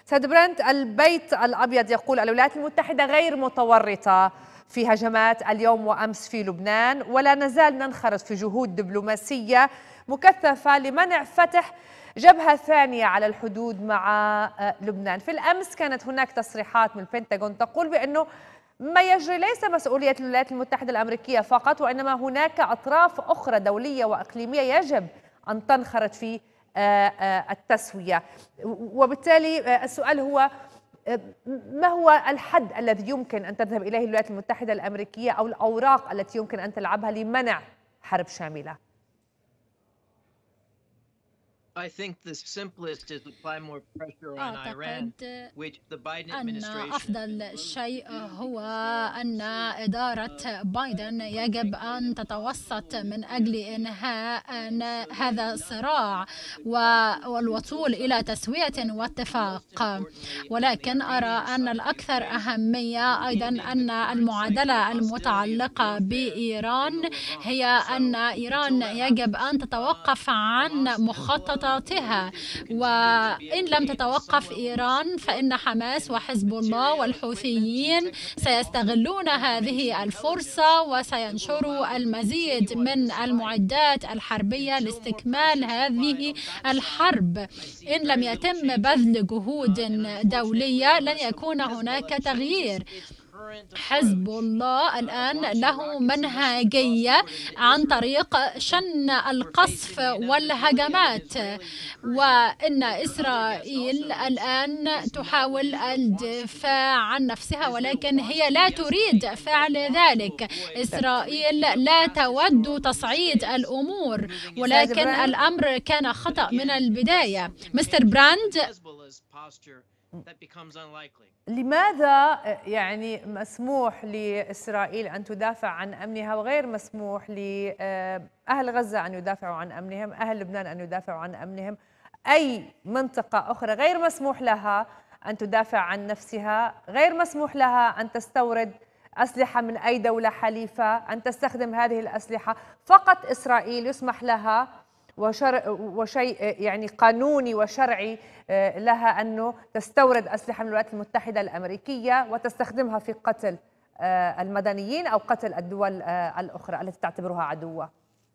سيد برنت، البيت الأبيض يقول الولايات المتحدة غير متورطة في هجمات اليوم وأمس في لبنان، ولا نزال ننخرط في جهود دبلوماسية مكثفة لمنع فتح جبهة ثانية على الحدود مع لبنان. في الأمس كانت هناك تصريحات من البنتاغون تقول بأنه ما يجري ليس مسؤولية الولايات المتحدة الأمريكية فقط، وإنما هناك أطراف أخرى دولية وإقليمية يجب أن تنخرط في التسوية. وبالتالي السؤال هو ما هو الحد الذي يمكن أن تذهب إليه الولايات المتحدة الأمريكية أو الأوراق التي يمكن أن تلعبها لمنع حرب شاملة؟ أعتقد أن أفضل شيء هو أن إدارة بايدن يجب أن تتوسط من أجل إنهاء هذا الصراع والوصول إلى تسوية واتفاق. ولكن أرى أن الأكثر أهمية أيضا أن المعادلة المتعلقة بإيران هي أن إيران يجب أن تتوقف عن مخططاتها، وإن لم تتوقف إيران فإن حماس وحزب الله والحوثيين سيستغلون هذه الفرصة وسينشروا المزيد من المعدات الحربية لاستكمال هذه الحرب. إن لم يتم بذل جهود دولية لن يكون هناك تغيير. حزب الله الآن له منهجية عن طريق شن القصف والهجمات، وإن إسرائيل الآن تحاول الدفاع عن نفسها ولكن هي لا تريد فعل ذلك. إسرائيل لا تود تصعيد الأمور، ولكن الأمر كان خطأ من البداية. مستر براند، لماذا مسموح لإسرائيل أن تدافع عن أمنها وغير مسموح لأهل غزة أن يدافعوا عن أمنهم، أهل لبنان أن يدافعوا عن أمنهم، أي منطقة أخرى غير مسموح لها أن تدافع عن نفسها، غير مسموح لها أن تستورد أسلحة من أي دولة حليفة، أن تستخدم هذه الأسلحة؟ فقط إسرائيل يسمح لها وشيء قانوني وشرعي لها أنه تستورد أسلحة من الولايات المتحدة الأمريكية وتستخدمها في قتل المدنيين أو قتل الدول الأخرى التي تعتبرها عدوة.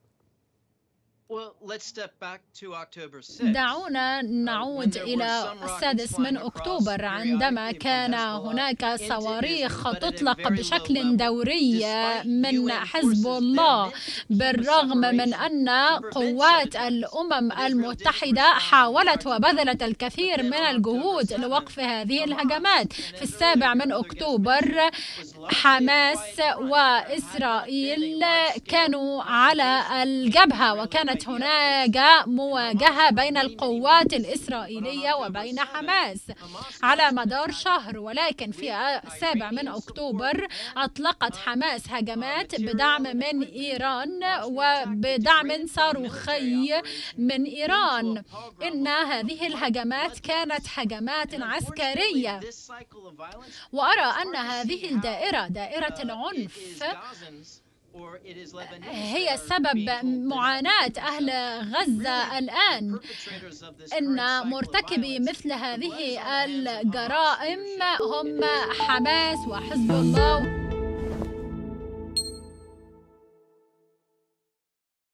دعونا نعود إلى 6 أكتوبر عندما كان هناك صواريخ تطلق بشكل دوري من حزب الله، بالرغم من أن قوات الأمم المتحدة حاولت وبذلت الكثير من الجهود لوقف هذه الهجمات. في 7 أكتوبر حماس وإسرائيل كانوا على الجبهة، وكانت هناك مواجهة بين القوات الإسرائيلية وبين حماس على مدار شهر. ولكن في 7 أكتوبر أطلقت حماس هجمات بدعم من إيران وبدعم صاروخي من إيران. إن هذه الهجمات كانت هجمات عسكرية، وأرى أن هذه دائرة العنف هي سبب معاناة أهل غزة الآن. إن مرتكبي مثل هذه الجرائم هم حماس وحزب الله.